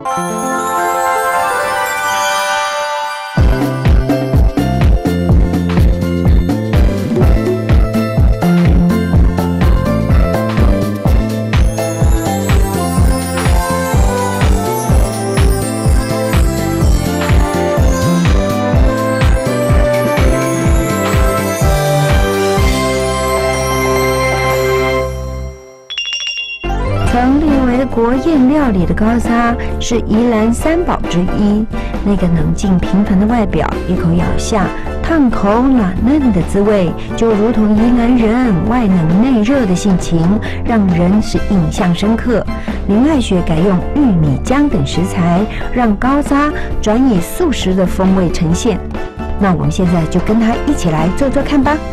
曾列为国宴料理的高沙是宜兰三宝之一，那个能进平凡的外表，一口咬下烫口软嫩的滋味，就如同宜兰人外冷内热的性情，让人是印象深刻。林爱雪改用玉米浆等食材，让高沙转以素食的风味呈现。那我们现在就跟他一起来做做看吧。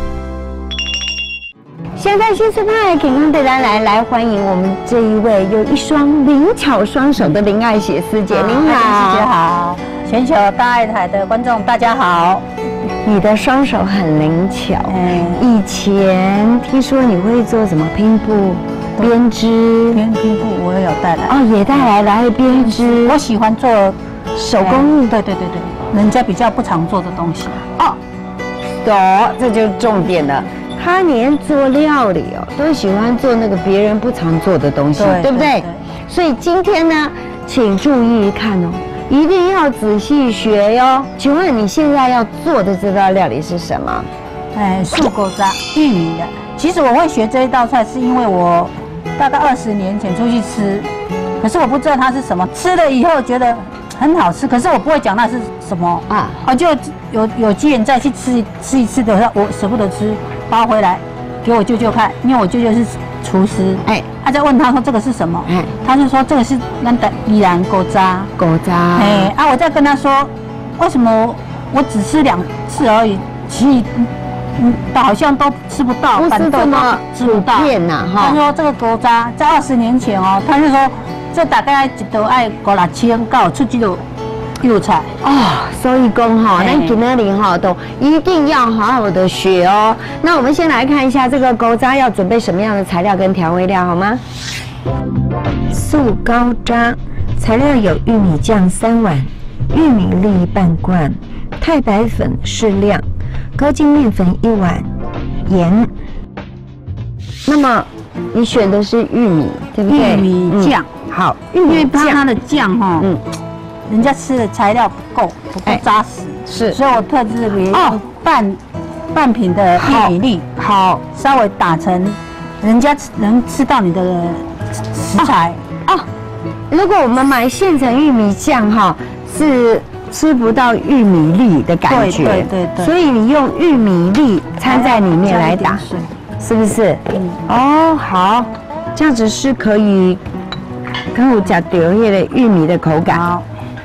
现在新式派健康对单来欢迎我们这一位有一双灵巧双手的林爱雪师姐，您好， 师姐好，全球大爱台的观众大家好。 你的双手很灵巧，以前听说你会做什么拼布、编织、 拼布我也有带来哦，也带来了，还有编织。 我喜欢做手工艺， 对，人家比较不常做的东西哦，这就是重点了。他连做料理都喜欢做那个别人不常做的东西，对不对？所以今天呢，请注意看哦，一定要仔细学哟。请问你现在要做的这道料理是什么？ 素狗杂玉米的。其实我会学这一道菜，是因为我大概20年前出去吃，可是我不知道它是什么，吃了以后觉得很好吃，可是我不会讲那是什么啊，我就有机缘再去吃一次的时候，我舍不得吃。包回来给我舅舅看，因为我舅舅是厨师，他在问他说这个是什么，他就说这个是那的宜兰狗渣，我再跟他说为什么我只吃2次而已，其实好像都吃不到， 不是这么吃不到呐哈。 他说这个狗渣在20年前哦，他就说这大概一道要5-6千到出这道幼菜所以讲哈，咱今天里哈都一定要好好的学哦。那我们先来看一下这个高渣要准备什么样的材料跟调味料好吗？素高渣材料有玉米酱3碗、玉米粒半罐、太白粉适量、高筋面粉1碗、盐。那么你选的是玉米，对不对？ 玉米酱， 好， 因为怕它的酱哈，人家吃的材料不够扎实，是，所以我特制为半瓶的玉米粒，好，稍微打成人家能吃到你的食材如果我们买现成玉米酱哈，是吃不到玉米粒的感觉，对，所以你用玉米粒掺在里面来打，是不是？好，这样子是可以跟我讲到那个玉米的口感。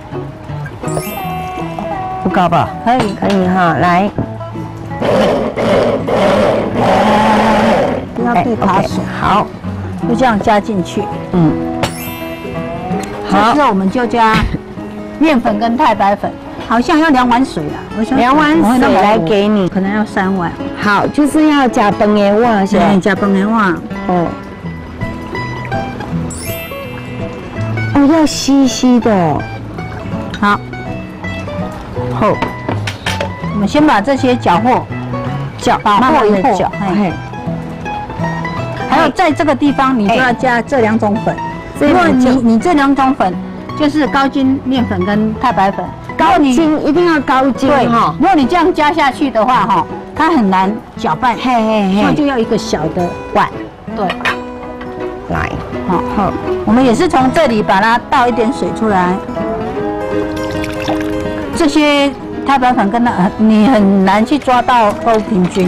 不高吧？可以哈，来， 不要对它水， 好， 就这样加进去。 好， 之后我们就加面粉跟太白粉，好像要2碗水啦。我想 2碗水来给你， 可能要3碗。 好，就是要加饭的碗，是吧？ 加饭的碗。 要稀稀的。 好。我们先把这些搅和以后，还有在这个地方你就要加这2种粉，因为你这2种粉就是高筋面粉跟太白粉， 高筋一定要高筋哈。 如果你这样加下去的话哈，它很难搅拌，所以就要一个小的碗，对， 来， 好，我们也是从这里把它倒一点水出来。这些太白粉跟你很难去抓到都平均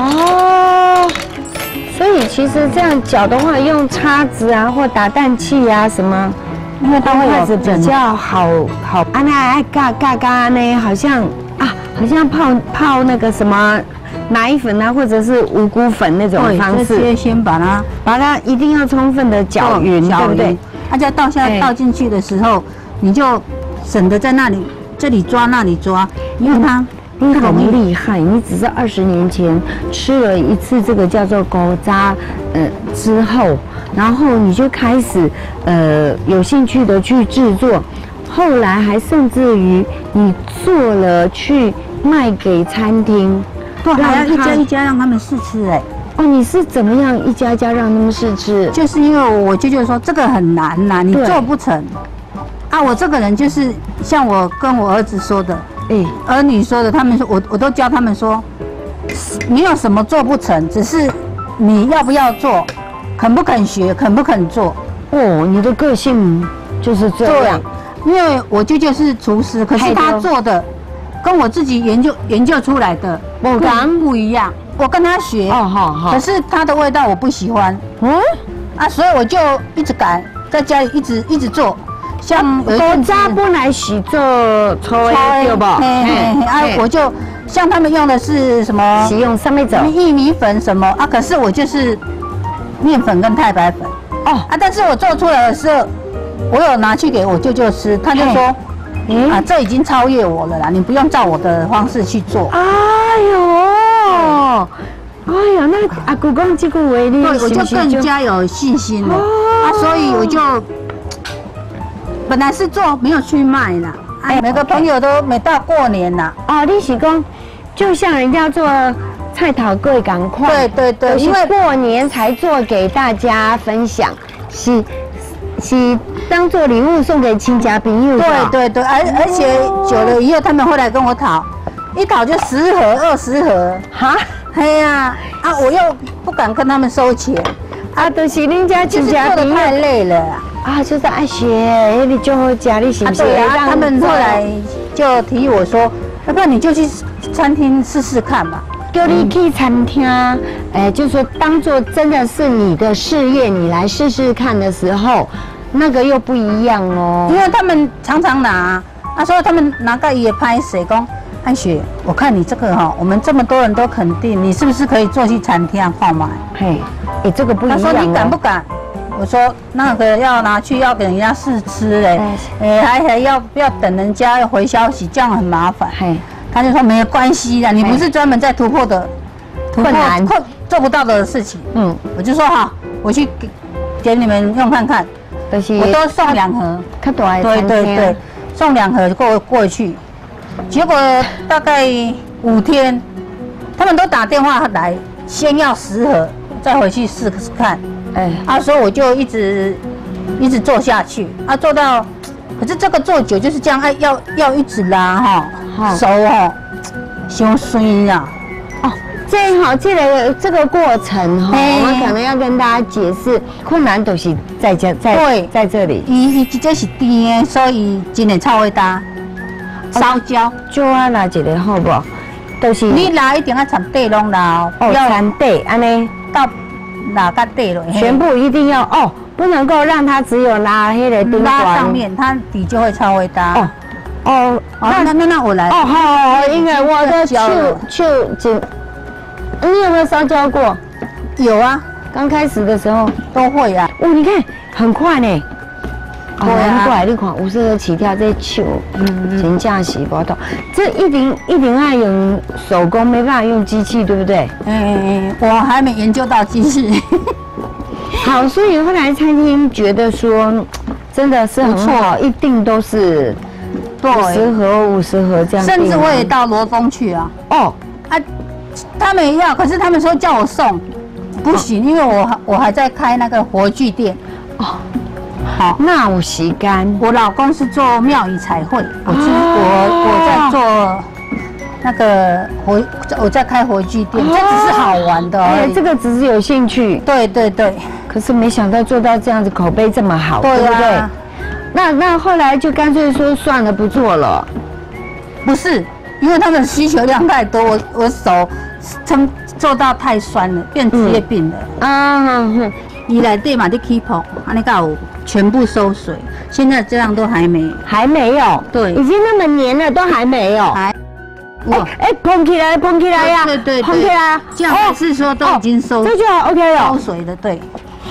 所以其实这样搅的话，用叉子啊或打蛋器啊什么，因为它会有比较好。那嘎呢，好像泡那个什么奶粉啊，或者是五谷粉那种方式。 这些先把它一定要充分的搅匀，对不对？ 再倒进去的时候，你就省得在那里。这里抓那里抓，因为你好厉害！你只是20年前吃了一次这个叫做狗渣，之后，然后你就开始有兴趣的去制作， 后来还甚至于你做了去卖给餐厅， 对，还要一家一家让他们试吃哎。 哦，你是怎么样一家一家让他们试吃？ 就是因为我舅舅说这个很难呐，你做不成。啊，我这个人就是像我跟我儿子说的，儿女说的，他们说我都教他们说，没有什么做不成，只是你要不要做，肯不肯学，肯不肯做。 哦，你的个性就是这样。 因为我舅舅是厨师，可是他做的跟我自己研究出来的不一样。我跟他学，可是他的味道我不喜欢。所以我就一直改，在家里一直做。像古早本来是做粗的对吧？ 我就像他们用的是什么？ 是用什么种？ 薏米粉什么啊？可是我就是面粉跟太白粉。但是我做出来的时候，我有拿去给我舅舅吃，他就说，这已经超越我了啦，你不用照我的方式去做。那阿姑讲这句话，你我就更加有信心了。所以我就本来是做没有去卖啦。每个朋友都每到过年啦。 你是讲就像人家做菜头粿赶快。 对， 因为过年才做给大家分享，是当做礼物送给亲家朋友。 对，而且久了以后，他们会来跟我讨，一讨就10盒、20盒。我又不敢跟他们收钱。 就是恁家亲家朋友太累了。 就是爱学，你就好家里是不是？ 他们后来就提议我说，要不然你就去餐厅试试看嘛。 叫你去餐厅，就是说当做真的是你的事业，你来试试看的时候，那个又不一样哦。 因为他们常常拿，说他们拿个也拍谁讲，安雪，我看你这个我们这么多人都肯定，你是不是可以做去餐厅贩卖？ 这个不一样。 他说你敢不敢？我说那个要拿去要给人家试吃还要不要等人家回消息，这样很麻烦。他就说没有关系的，你不是专门在突破困难做不到的事情。我就说好，我去给你们用看看。我都送2盒。对，送2盒过去。结果大概5天，他们都打电话来，先要10盒，再回去试试看。所以我就一直做下去，做到，可是这个做久就是这样，要一直拉手伤酸啦。这个过程我可能要跟大家解释，困难都是在这里。伊这是甜的，所以真的臭味大。烧焦， 就拿一个好不？都是你拿一定要从底拢拿， 要从底安尼到。哪个底了？ 全部一定要不能够让它只有拉那个顶拉上面，它底就会超微大。那我来。 好，因为我的手紧。你有没有烧焦过？ 有啊， 刚开始的时候都会啊。 你看很快呢。难怪你看50盒起跳，这手真正是不懂。这一定要用手工，没办法用机器，对不对？ 我还没研究到机器。 好，所以后来餐厅觉得说，真的是很好，一定都是50盒、50盒这样。 甚至我也到罗东去啊。他们也要，可是他们说叫我送，不行，因为我还在开那个活具店。好， 那我时间， 我老公是做庙宇彩绘，我在做那个我在开活具店，这只是好玩的而已。 这个只是有兴趣。 对。 可是没想到做到这样子，口碑这么好，对不对？那后来就干脆说算了，不做了。 不是，因为他们需求量太多，我手做到太酸了，变职业病了。伊内底嘛在起泡，安尼有全部收水，现在这样都还没有，对，已经那么黏了，都还没有。蓬起来呀！ 对， 蓬起来， 这样是说都已经收， 这就 OK 了， 收水的，对。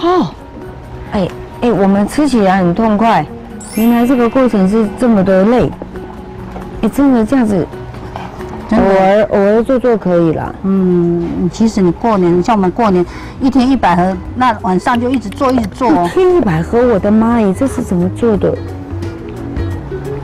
我们吃起来很痛快，原来这个过程是这么的累。真的这样子。偶尔做可以啦。 其实你过年，像我们过年1天100盒，那晚上就一直做。1天 100盒，我的妈耶，这是怎么做的？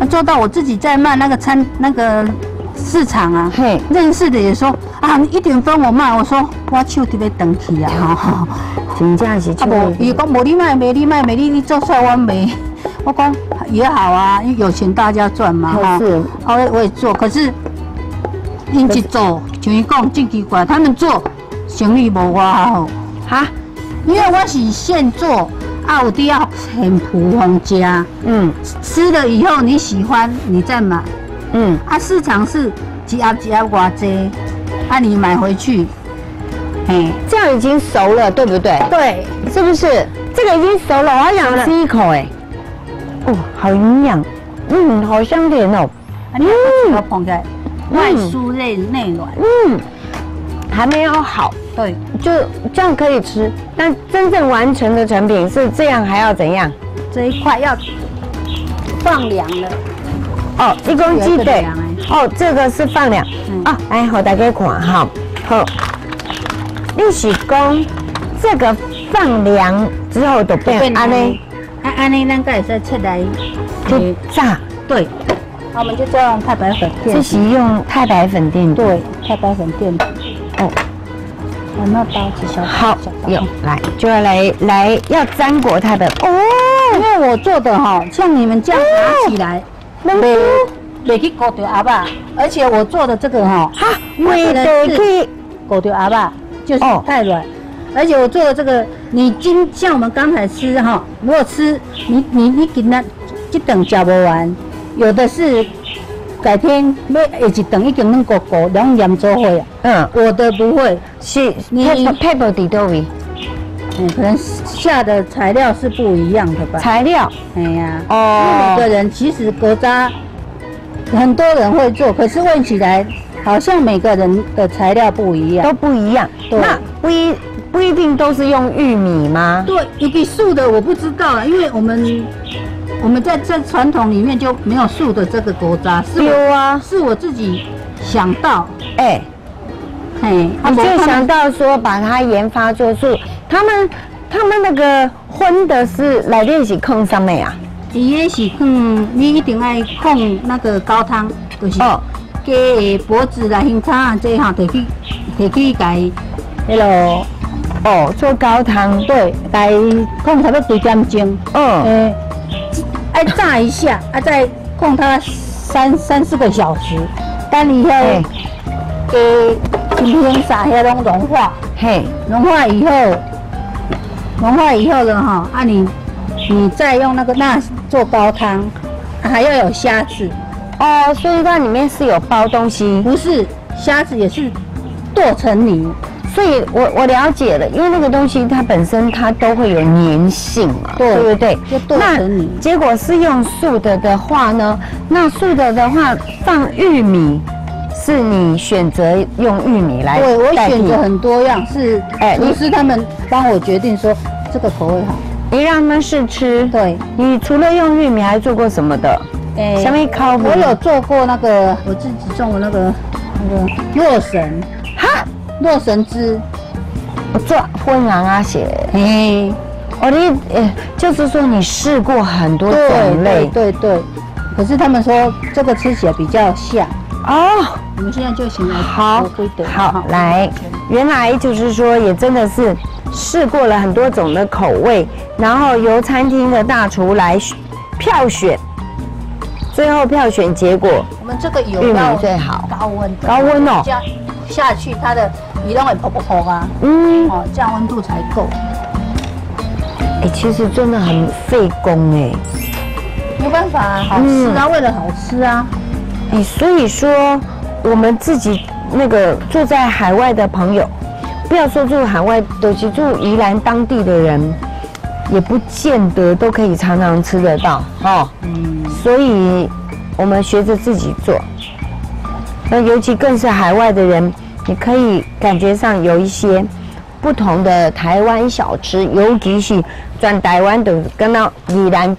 做到我自己在卖那个市场啊， 嘿， 认识的也说啊，你一点分我卖，我说我手特别长去啊，哈， 真正是。 啊无，伊讲无你卖，你做出来我卖，我讲也好啊，因为有钱大家赚嘛，哈， 是， 我也做，可是因一做，像伊讲真奇怪，他们做生意无我好， 哈， 因为我是现做。啊，有啲要很普通家，吃了以后你喜欢，你再买，啊，市场是一盒偌济，啊，你买回去， 这样已经熟了，对不对？ 对， 是不是？这个已经熟了，我好想吃一口哎，哦，好营养，好香甜哦， 要碰起来，外酥内软， 还没有好。 对， 就这样可以吃，但真正完成的成品是这样，还要怎样？ 这一块要放凉了。 哦，一公斤的。哦，这个是放凉。啊，来，给大家看哈。好，你是讲这个放凉之后就变安呢？ 安呢，咱个也是出来去炸。 对，我们就这样太白粉垫。 这是用太白粉垫。 对，太白粉垫。哦。有没有刀子？ 好，有来就要来要沾果太白哦， 因为我做的哈，像你们这样拿起来，没去勾掉阿爸，而且我做的这个哈， 没得去勾掉阿爸，就是太软，而且我做的这个，像我们刚才吃哈，如果吃你给那这顿吃不完，有的是。改天要下一顿已经弄糊糊，两盐做会啊。我的不会， 是你配不底多位？ 可能下的材料是不一样的吧。 材料？ 哎呀，因为每个人其实锅渣很多人会做，可是问起来好像每个人的材料不一样， 都不一样。那不一定都是用玉米吗？ 对，尤其素的我不知道了，因为我们在传统里面就没有素的这个锅渣，是我自己想到，你就想到说把它研发做素。他们那个荤的是内底是放什么啊？ 伊也是你一定要放那个高汤，就是鸡的脖子啦、胸腔啊这哈，摕去改迄落做高汤， 对，改放差不多2点钟，要炸一下，再控它3-4个小时，等以后给今天撒遐拢融化，融化以后了哈，你再用那做高汤，还要有虾子所以它里面是有包东西， 不是虾子也是剁成泥。 所以我了解了，因为那个东西它本身它都会有粘性嘛，对不对？那结果是用素的话呢，那素的话放玉米，是你选择用玉米来代替？ 对，我选择很多样，是厨师他们帮我决定说这个口味好， 你让他们试吃。对，你除了用玉米还做过什么的？什么烤？ 我有做过那个我自己种的那个洛神。洛神汁， 我做荤羊啊血，就是说你试过很多种类， 对，可是他们说这个吃起来比较像我们现在就行了。好， 来，原来就是说也真的是试过了很多种的口味，然后由餐厅的大厨来票选，最后票选结果， 我们这个油玉米最好， 高温哦，下去它的鱼都会泡泡啊，这样温度才够。 其实真的很费工没办法好吃啊，为了好吃啊。 所以说我们自己那个住在海外的朋友，不要说住海外，就是住宜兰当地的人，也不见得都可以常常吃得到所以我们学着自己做。那尤其更是海外的人，你可以感觉上有一些不同的台湾小吃，尤其是全台湾都跟到宜兰。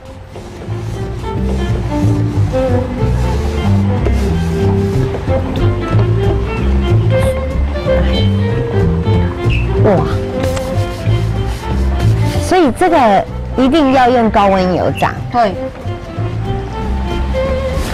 哇！所以这个一定要用高温油炸。 对。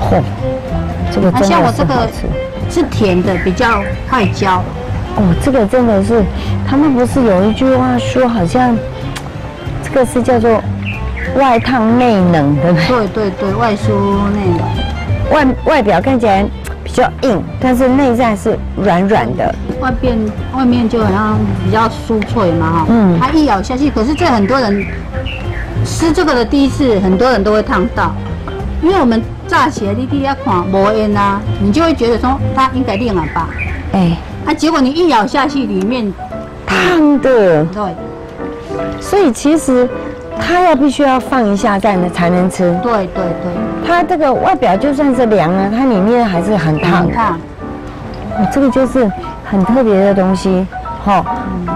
嚯，这个真的是像我这个好吃。 是甜的，比较快焦。 哦，这个真的是，他们不是有一句话说，好像这个是叫做外烫内冷，对不对？ 对对对，外酥内软。 外表看起来比较硬，但是内在是软软的。 外面就好像比较酥脆嘛哈。嗯。它一咬下去，可是这很多人吃这个的第一次，很多人都会烫到，因为我们炸起来你第一看无烟啊，你就会觉得说它应该亮了吧？哎。啊，结果你一咬下去，里面烫的。 对。 所以其实它必须要放一下再才能吃。 对对对。 它这个外表就算是凉了，它里面还是很烫。 很烫。 哦，这个就是很特别的东西，哈。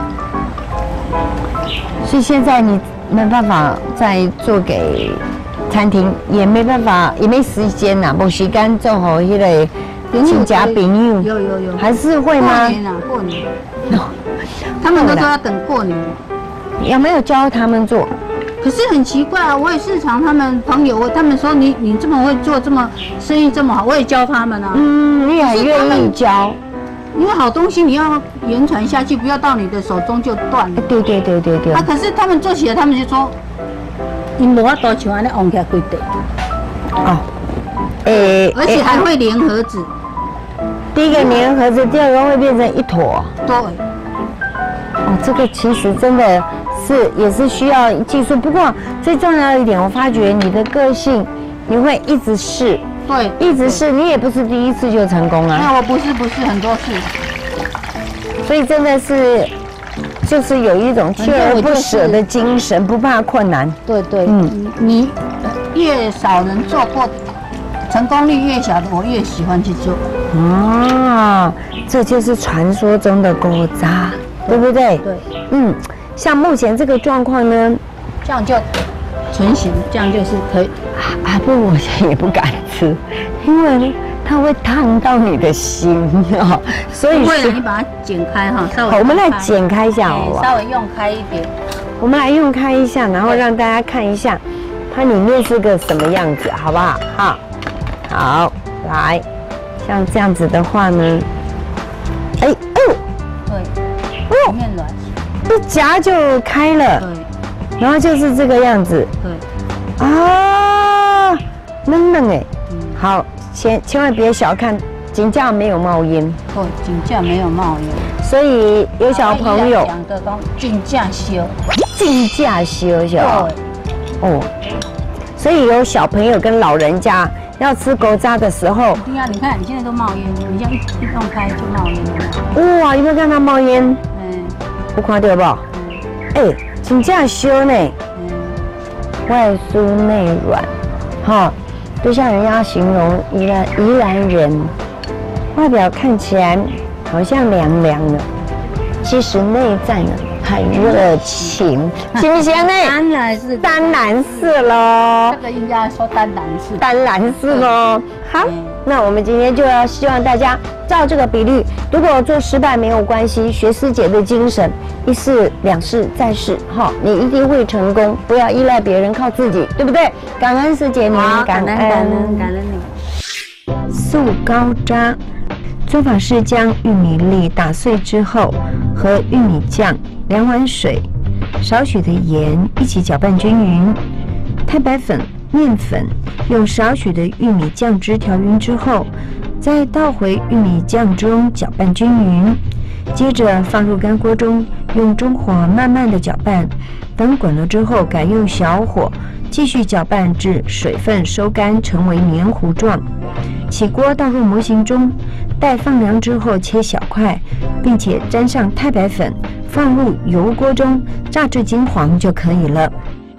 所以现在你没办法再做给餐厅，也没办法，也没时间呐，没时间做好那个亲家朋友。 有， 还是会吗？ 过年啊，过年。他们都说要等过年。 有没有教他们做？ 可是很奇怪啊，我也市场他们朋友，他们说你这么会做，这么生意这么好，我也教他们啊。 你也愿意教， 因为好东西你要言传下去，不要到你的手中就断了。 对。 啊，可是他们做起来，他们就说，你无法多像安尼往起来规地。哦。而且还会连盒子。 第一个粘盒子，第二个会变成一坨。 对。 哦，这个其实真的也是需要技术。不过最重要的一点，我发觉你的个性，你会一直试。 对， 一直试，你也不是第一次就成功了。 那我不是很多次。 所以真的是，就是有一种锲而不舍的精神，不怕困难。 对，你越少人做过，成功率越小的，我越喜欢去做。 啊，这就是传说中的古早，对不对？ 对。 像目前这个状况呢， 这样就成型，这样就是可以。 不，我现在也不敢吃，因为它会烫到你的心哦。所以会，你把它剪开哈，稍微。 我们来剪开一下，好不好？ 稍微用开一点。 我们来用开一下，然后让大家看一下它里面是个什么样子，好不好？好，来，像这样子的话呢， 对，里面软， 一夹就开了。对，然后就是这个样子。对。啊，嫩哎。好，千万别小看，真正没有冒烟。 对，真正没有冒烟。 所以有小朋友讲的讲真正烧， 真正烧是吧？哦，所以有小朋友跟老人家要吃狗渣的时候， 对啊，你看你现在都冒烟，你这样一弄开就冒烟了。 哇，有没有看到冒烟？有看到不？真正烧呢，外酥内软，哈，就像人家形容宜兰人，外表看起来好像凉凉的，其实内在呢很热情，行不行呢？当然是喽。 这个应该说当然是喽。好，那我们今天就要希望大家照这个比率，如果做失败没有关系，学师姐的精神，一试两试再试，哈，你一定会成功。不要依赖别人，靠自己，对不对？感恩师姐您， 感恩你。 素高渣。做法是将玉米粒打碎之后，和玉米酱、2碗水、少许的盐一起搅拌均匀。太白粉、面粉用少许的玉米酱汁调匀之后，再倒回玉米酱中搅拌均匀。接着放入干锅中，用中火慢慢的搅拌。等滚了之后，改用小火继续搅拌至水分收干，成为黏糊状。起锅倒入模型中，待放凉之后切小块，并且沾上太白粉，放入油锅中炸至金黄就可以了。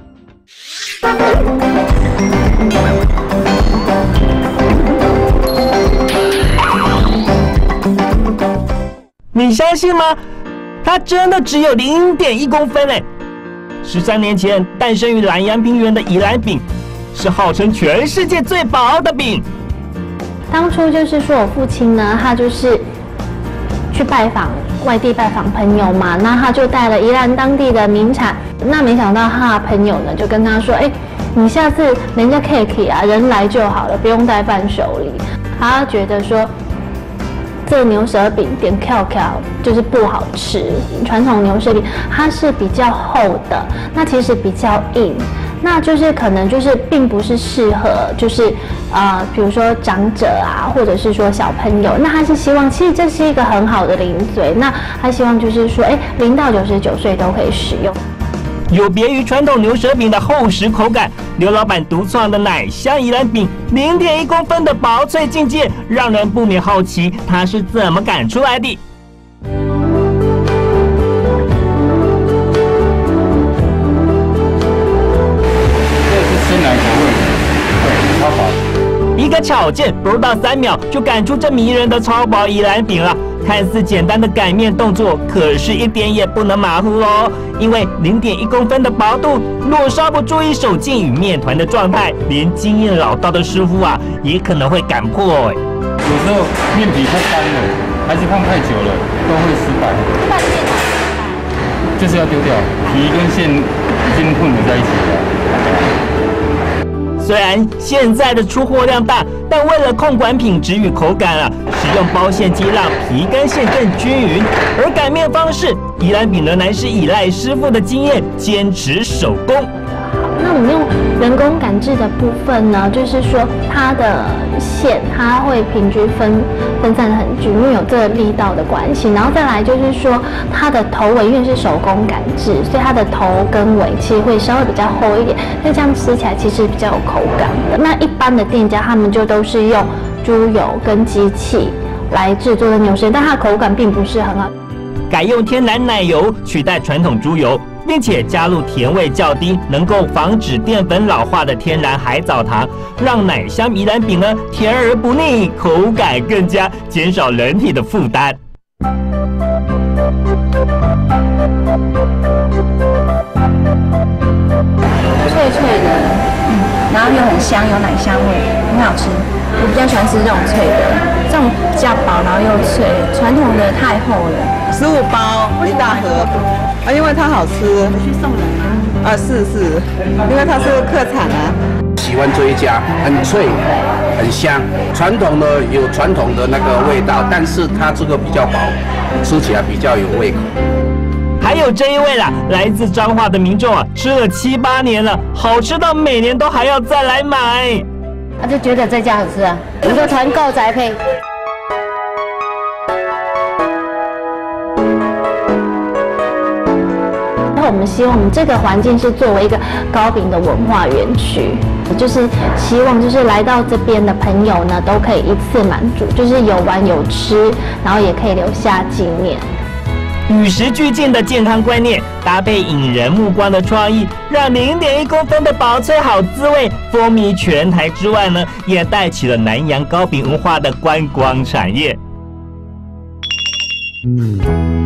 你相信吗？它真的只有0.1公分哎！13年前诞生于兰阳平原的宜兰饼，是号称全世界最薄的饼。 当初就是说我父亲呢，他就是去外地拜访朋友嘛，那他就带了宜兰当地的名产，那没想到他的朋友呢就跟他说， 你下次人家 cake 啊，人来就好了，不用带伴手礼。他觉得说，这个牛舌饼点 QQ 就是不好吃。传统牛舌饼它是比较厚的，那其实比较硬。那就是可能就是并不是适合就是比如说长者啊，或者是说小朋友，那他是希望其实这是一个很好的零嘴，那他希望就是说0到99岁都可以使用。 有别于传统牛舌饼的厚实口感，刘老板独创的奶香宜兰饼0.1公分的薄脆境界，让人不免好奇它是怎么擀出来的。一个巧劲，不到3秒就擀出这迷人的超薄宜兰饼了。看似简单的擀面动作，可是一点也不能马虎哦。因为0.1公分的薄度，若稍不注意手劲与面团的状态，连经验老道的师傅啊，也可能会擀破。有时候面皮太干了，还是放太久了，都会失败。 拌面就是要丢掉，皮跟馅已经混合在一起了。 虽然现在的出货量大，但为了控管品质与口感啊，使用包馅机让皮跟馅更均匀。而擀面方式，宜兰饼仍然是依赖师傅的经验，坚持手工。 那我们用人工擀制的部分呢，就是说它的馅它会平均分散得很均，因为有这个力道的关系。然后再来就是说它的头尾因为是手工擀制，所以它的头跟尾其实会稍微比较厚一点，那这样吃起来其实比较有口感的。那一般的店家他们就都是用猪油跟机器来制作的牛舌，但它的口感并不是很好。 改用天然奶油取代传统猪油，并且加入甜味较低、能够防止淀粉老化的天然海藻糖，让奶香宜兰饼呢甜而不腻，口感更佳，减少人体的负担。 脆脆的，然后又很香，有奶香味，很好吃。我比较喜欢吃这种脆的，这种比较薄，然后又脆。传统的太厚了。 15包一大盒，因为它好吃。去送人啊？是，因为它是客产啊。 喜欢这一家，很脆，很香。传统的有传统的那个味道，但是它这个比较薄，吃起来比较有胃口。 还有这一位啦，来自彰化的民众啊，吃了7、8年了，好吃到每年都还要再来买。 他就觉得这家好吃啊，你说团购宅配。 我们希望我们这个环境是作为一个糕饼的文化园区，就是希望就是来到这边的朋友呢，都可以一次满足，就是有玩有吃，然后也可以留下纪念。 与时俱进的健康观念，搭配引人目光的创意，让0.1公分的薄脆好滋味风靡全台之外呢，也带起了南洋糕饼文化的观光产业。